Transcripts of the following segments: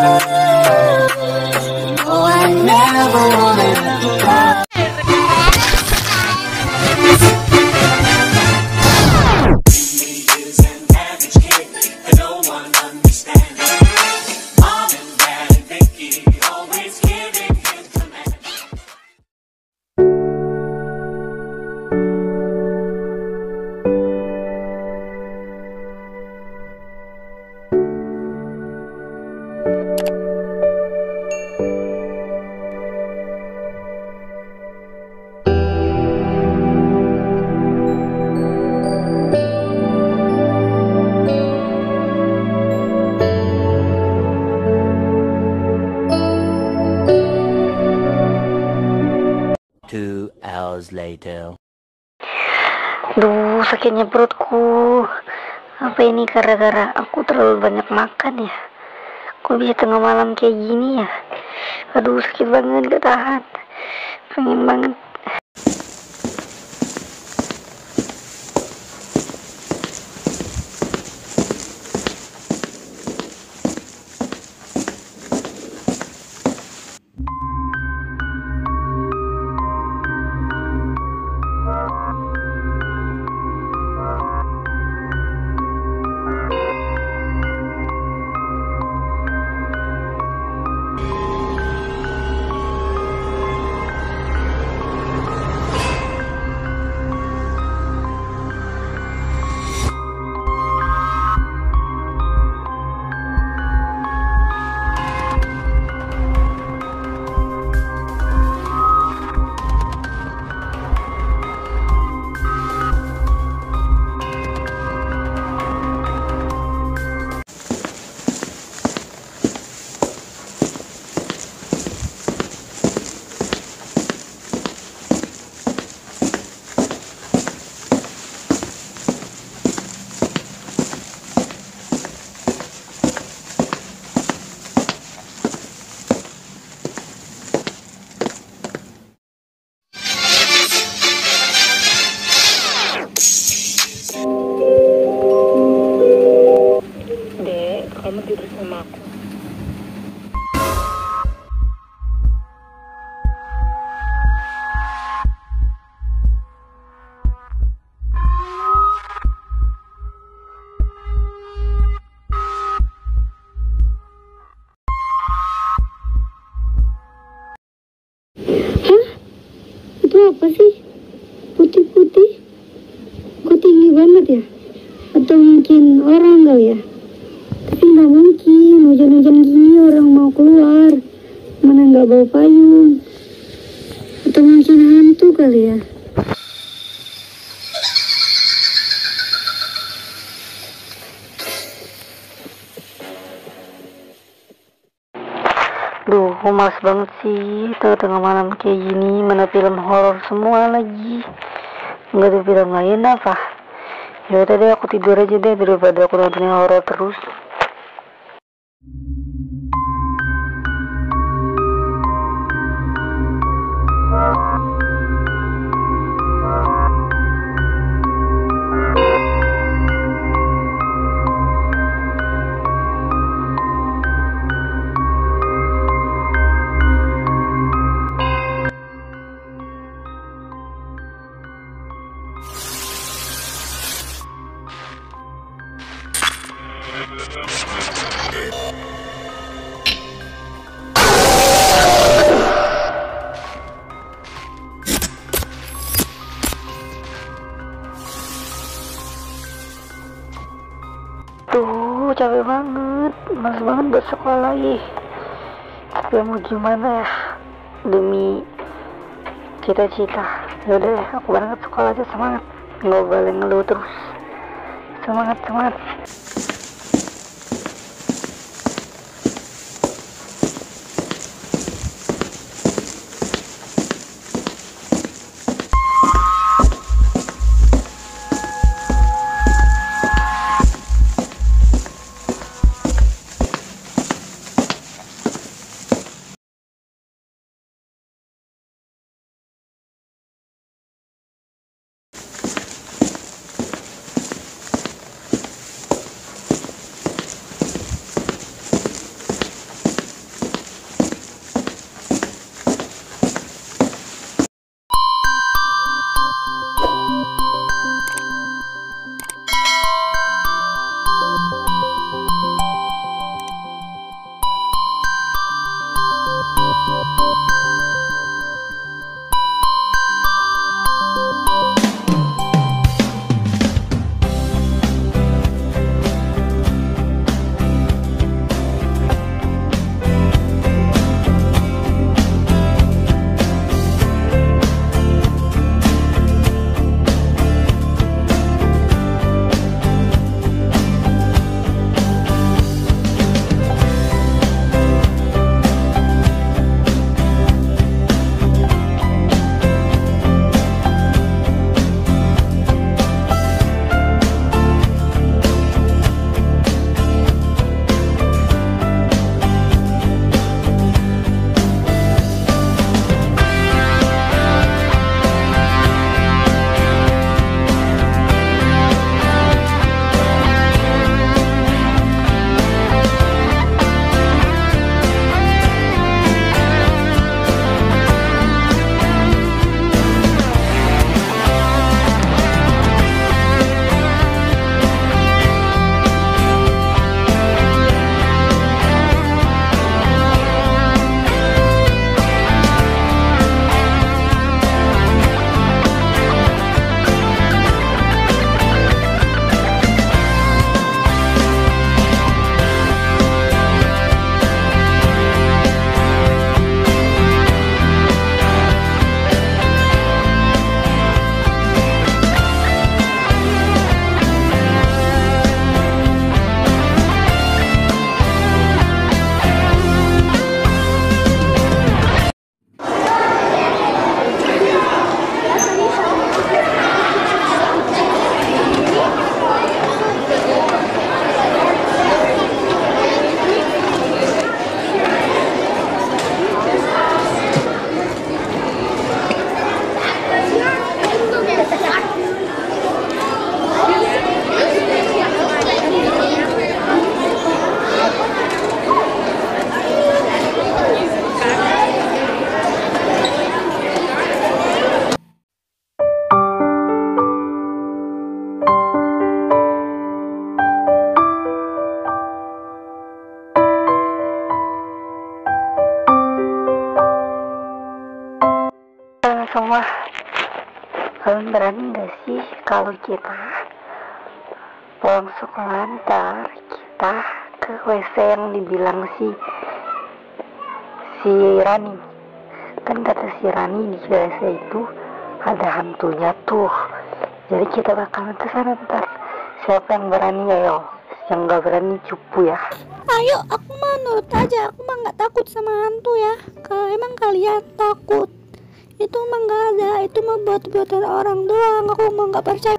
Oh, I never wanna let you go. Later. Duh, sakitnya perutku. Apa ini gara-gara aku terlalu banyak makan ya? Kok bisa tengah malam kayak gini ya? Aduh, sakit banget, gak tahan. Pengen banget. Kamu tidur sama aku. Hah? Itu apa sih? Putih-putih? Kok tinggi banget ya? Atau mungkin orang kali ya? Tapi nggak mungkin, hujan-hujan gini orang mau keluar, mana nggak bawa payung. Atau mungkin hantu kali ya? Duh, males banget sih tengah malam kayak gini, mana film horor semua lagi. Nggak ada film lain apa? Ya udah deh, aku tidur aja deh daripada aku nontonin horor terus. Tuh, capek banget, males banget buat sekolah lagi. Tapi mau gimana ya, demi cita-cita. Yaudah deh, aku berangkat sekolah aja, semangat. Nggak boleh ngeluh terus. Semangat, semangat. semua, kalian berani gak sih kalau kita pulang sekolah ntar kita ke WC yang dibilang si Rani? Kan kata si Rani di WC itu ada hantunya tuh, jadi kita bakalan kesana ntar. Siapa yang berani? Ayo, yang gak berani cupu ya. Ayo, aku mah nurut aja, aku mah nggak takut sama hantu ya. Kalau emang kalian takut, itu mah nggak ada, itu mah buat-buatan orang doang. Aku mah nggak percaya.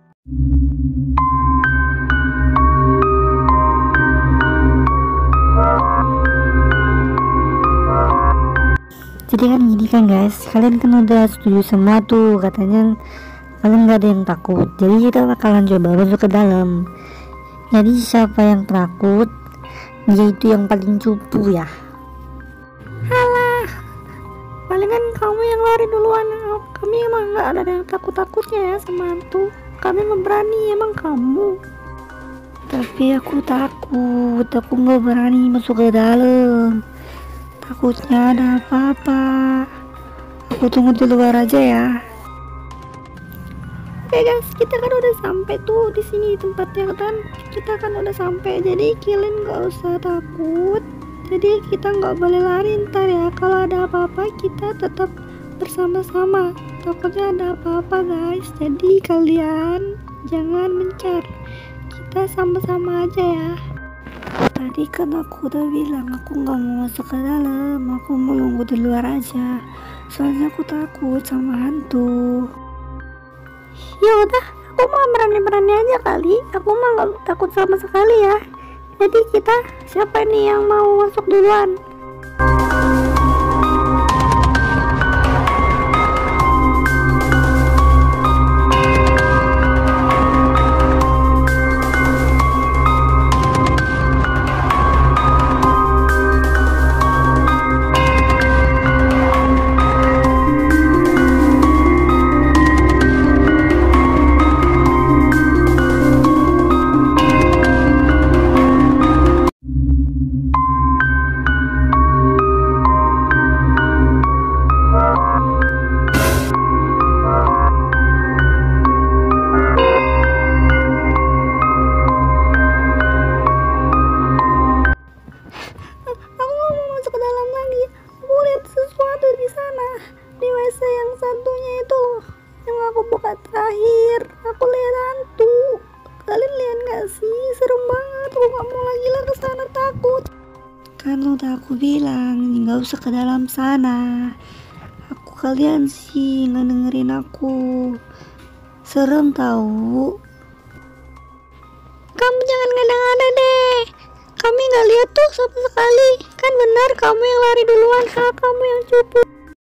Jadi kan gini kan guys, kalian kan udah setuju semua tuh, katanya kalian gak ada yang takut, jadi kita bakalan coba masuk ke dalam. Jadi siapa yang takut, dia itu yang paling cupu ya. Halah, palingan kamu yang lari duluan. Kami emang nggak ada yang takut-takutnya ya sama hantu. Kami memberani, emang kamu. Tapi aku takut, aku gak berani masuk ke dalam, takutnya ada apa-apa. Aku tunggu di luar aja ya. Oke guys, kita kan udah sampai tuh di sini tempatnya kan. Kita kan udah sampai, jadi kalian nggak usah takut. Jadi kita nggak boleh lari ntar ya. Kalau ada apa-apa kita tetap bersama-sama. Takutnya ada apa-apa guys. Jadi kalian jangan mencar. Kita sama-sama aja ya. Tadi kan aku udah bilang aku nggak mau masuk ke dalam, aku mau nunggu di luar aja. Soalnya aku takut sama hantu. Ya udah, aku mah berani-berani aja kali. Aku mah nggak takut sama sekali ya. Jadi kita, siapa nih yang mau masuk duluan? Terakhir aku lihat hantu. Kalian lihat gak sih? Serem banget. Aku gak mau lagi lah kesana, takut. Kan udah aku bilang nggak usah ke dalam sana. Kalian sih nggak dengerin aku. Serem tahu. Kamu jangan ngada-ngada deh. Kami gak lihat tuh sama sekali. Kan benar kamu yang lari duluan. Kamu yang cupu.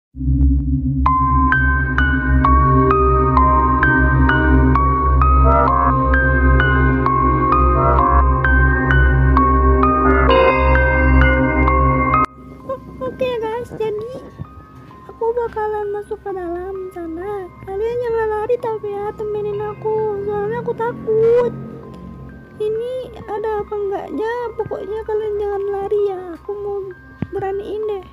Oke guys, jadi aku bakalan masuk ke dalam sana. Kalian jangan lari tapi ya, temenin aku. Soalnya aku takut. Ini ada apa enggaknya, pokoknya kalian jangan lari ya. Aku mau beraniin deh.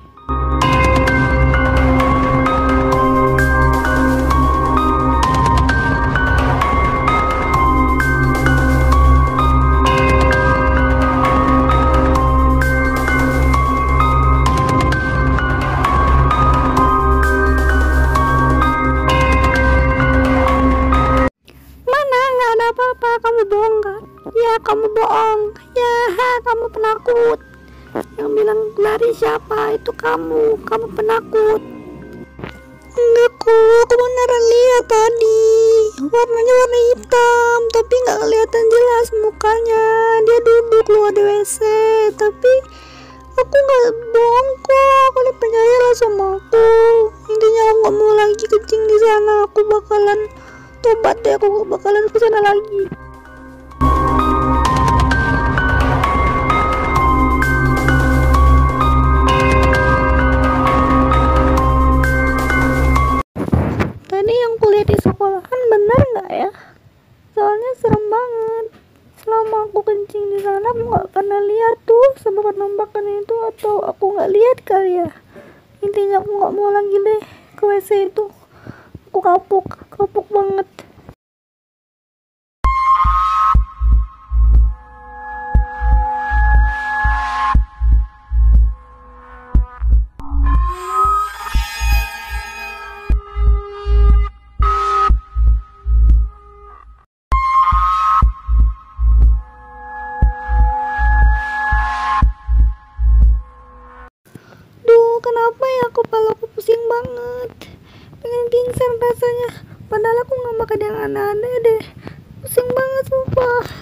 Kamu bohong kan? Ya kamu bohong. Ya kamu penakut. Yang bilang lari siapa? Itu kamu. Kamu penakut. Enggak kok, aku beneran lihat tadi. Warnanya warna hitam, tapi nggak kelihatan jelas mukanya. Dia duduk keluar di WC, tapi aku nggak bohong kok. Kalian percayalah sama aku. Intinya aku nggak mau lagi kencing di sana. Aku bakalan tobat deh. Aku nggak bakalan kesana lagi. Tadi yang kuliah di sekolahan benar nggak ya? Soalnya serem banget. Selama aku kencing di sana aku nggak pernah lihat tuh sebab penampakan itu, atau aku nggak lihat kali ya. Intinya aku nggak mau lagi deh ke WC itu. Aku kapok banget. Duh, kenapa ya kepalaku pusing banget. Pengen pingsan rasanya. Padahal aku nggak makan yang aneh-aneh deh. Pusing banget sumpah.